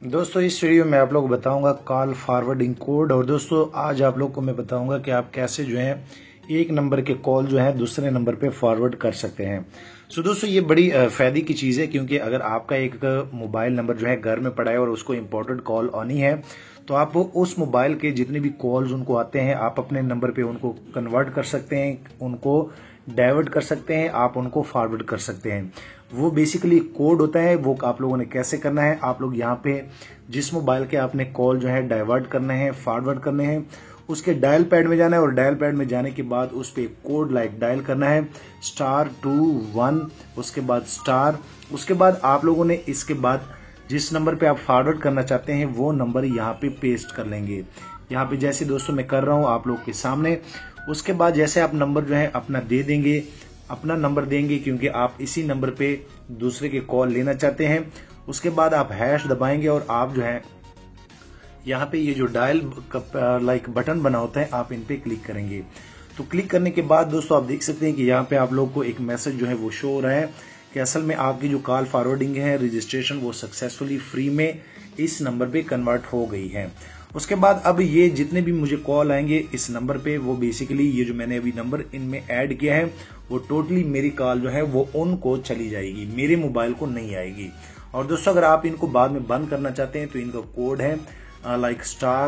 दोस्तों इस वीडियो में आप लोग को बताऊंगा कॉल फॉरवर्डिंग कोड। और दोस्तों आज आप लोग को मैं बताऊंगा कि आप कैसे जो है एक नंबर के कॉल जो है दूसरे नंबर पे फॉरवर्ड कर सकते हैं। दोस्तों ये बड़ी फायदे की चीज़ है, क्योंकि अगर आपका एक मोबाइल नंबर जो है घर में पड़ा है और उसको इम्पोर्टेंट कॉल आनी है तो आप उस मोबाइल के जितने भी कॉल्स उनको आते हैं आप अपने नंबर पे उनको कन्वर्ट कर सकते हैं, उनको डाइवर्ट कर सकते हैं, आप उनको फॉरवर्ड कर सकते हैं। वो बेसिकली कोड होता है, वो आप लोगों ने कैसे करना है। आप लोग यहाँ पे जिस मोबाइल के आपने कॉल जो है डाइवर्ट करने हैं, फॉरवर्ड करने हैं, उसके डायल पैड में जाना है और डायल पैड में जाने के बाद उस पर कोड लाइक डायल करना है *21, उसके बाद स्टार, उसके बाद आप लोगों ने इसके बाद जिस नंबर पे आप फॉरवर्ड करना चाहते हैं वो नंबर यहाँ पे पेस्ट कर लेंगे। यहाँ पे जैसे दोस्तों मैं कर रहा हूँ आप लोग के सामने। उसके बाद जैसे आप नंबर जो है अपना दे देंगे, अपना नंबर देंगे क्योंकि आप इसी नंबर पे दूसरे के कॉल लेना चाहते हैं। उसके बाद आप हैश दबाएंगे और आप जो है यहाँ पे ये जो डायल लाइक बटन बना होता है आप इन पे क्लिक करेंगे। तो क्लिक करने के बाद दोस्तों आप देख सकते हैं कि यहाँ पे आप लोग को एक मैसेज जो है वो शो हो रहा है कि असल में आपकी जो कॉल फॉरवर्डिंग है रजिस्ट्रेशन वो सक्सेसफुली फ्री में इस नंबर पे कन्वर्ट हो गई है। उसके बाद अब ये जितने भी मुझे कॉल आएंगे इस नंबर पे वो बेसिकली ये जो मैंने अभी नंबर इनमें ऐड किया है वो टोटली मेरी कॉल जो है वो उनको चली जाएगी, मेरे मोबाइल को नहीं आएगी। और दोस्तों अगर आप इनको बाद में बंद करना चाहते हैं तो इनका कोड है लाइक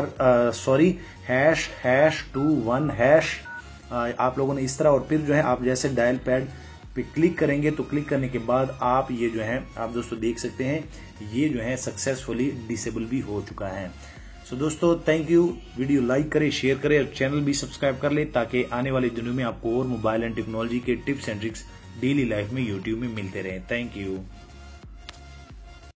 ##21#। आप लोगों ने इस तरह और फिर जो है आप जैसे डायल पैड पे क्लिक करेंगे तो क्लिक करने के बाद आप ये जो है आप दोस्तों देख सकते हैं ये जो है सक्सेसफुली डिसेबल भी हो चुका है। दोस्तों थैंक यू। वीडियो लाइक करें, शेयर करें और चैनल भी सब्सक्राइब कर ले ताकि आने वाले दिनों में आपको और मोबाइल एंड टेक्नोलॉजी के tips and tricks daily life में यूट्यूब में मिलते रहे। Thank you.